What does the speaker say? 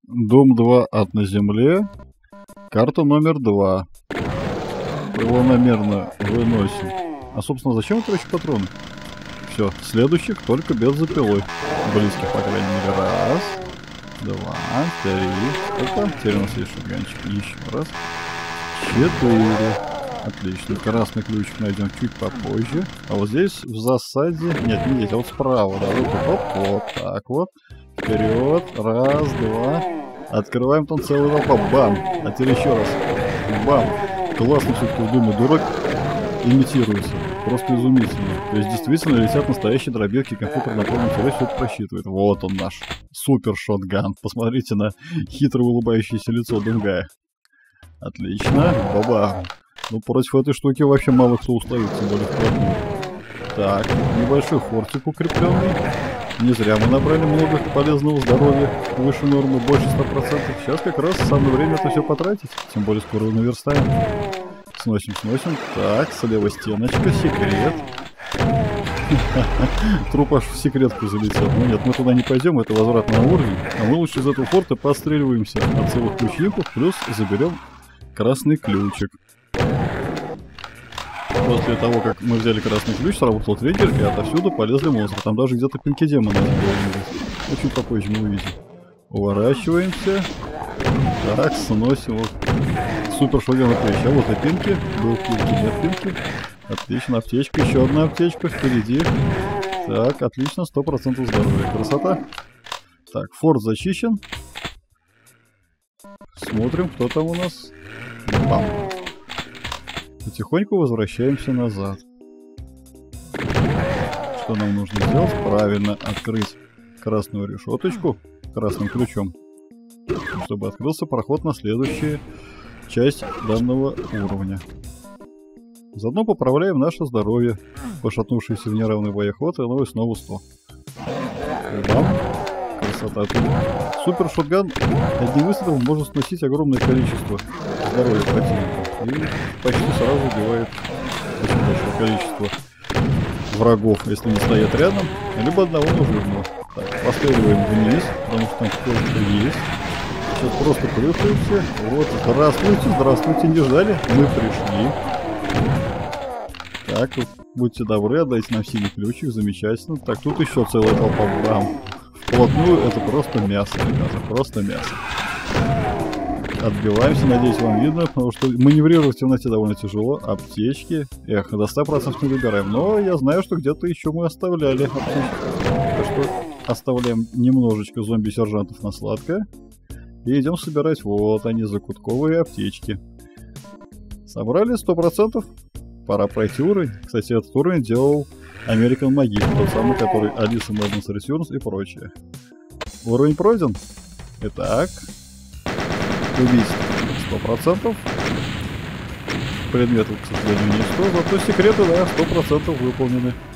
Дом 2 ад на земле. Карта номер 2. Планомерно выносим. А, собственно, зачем это еще патроны? Все, следующих только без запилой. Близких, по крайней мере. Раз, два, три. Опа, теперь у нас есть шотганчик. Еще раз. 4. Отлично. Красный ключик найдем чуть попозже. А вот здесь в засаде... Нет, не здесь, а вот справа. Да, вот так вот. Вперед. Раз, два. Открываем там целый толпа. Бам. А теперь еще раз. Бам. Классно все-таки в Думе дурак имитируется. Просто изумительно. То есть действительно летят настоящие дробилки, компьютер на полном серьезе все это просчитывает. Вот он наш супер шотган. Посмотрите на хитро улыбающееся лицо Дунгая. Отлично. Баба. Ну, против этой штуки вообще мало кто устоит, тем более вплотную. Так, небольшой фортик укрепленный. Не зря мы набрали много полезного здоровья, выше нормы, больше 100%. Сейчас как раз самое время это все потратить, тем более скоро наверстаем. Сносим. Так, слева стеночка, секрет. Труп аж в секретку залетел. Ну нет, мы туда не пойдем, это возврат на уровень. А мы лучше из этого форта постреливаемся от целых ключников, плюс заберем красный ключик. После того, как мы взяли красный ключ, сработал триггер, и отовсюду полезли монстры. Там даже где-то пинки демона должен быть. Очень попозже мы увидим. Уворачиваемся. Так, сносим. Вот. Супер шотган ключ. А вот и пинки. Был пинки, нет пинки. Отлично, аптечка. Еще одна аптечка впереди. Так, отлично, 100% здоровья. Красота. Так, форт зачищен. Смотрим, кто там у нас. Бам. Потихоньку возвращаемся назад. Что нам нужно сделать? Правильно открыть красную решеточку красным ключом, чтобы открылся проход на следующую часть данного уровня. Заодно поправляем наше здоровье. Пошатнувшийся в неравный боеход, и новый снова 100. Бам. Красота. Супер шотган одним выстрелом может сносить огромное количество здоровья противника. И почти сразу убивает очень большое количество врагов, если не стоят рядом, либо одного нужного. Так, постреливаем вниз, потому что там кто-то есть. Сейчас просто прыгаемся. Вот, здравствуйте, не ждали? Мы пришли. Так, будьте добры, отдайте нам синий ключик, замечательно. Так, тут еще целая толпа. Бам. Вплотную это просто мясо, ребята, просто мясо. Отбиваемся, надеюсь, вам видно, потому что маневрировать в темноте довольно тяжело. Аптечки. Эх, до 100% не выбираем. Но я знаю, что где-то еще мы оставляли аптечки. Так что оставляем немножечко зомби-сержантов на сладкое. И идем собирать. Вот они, закутковые аптечки. Собрали 100%. Пора пройти уровень. Кстати, этот уровень делал American Magik, тот самый, который Алиса Madness Returns и прочее. Уровень пройден. Итак. Убийство 100%. Предметов, к сожалению, не 100, зато секреты, да, 100% выполнены.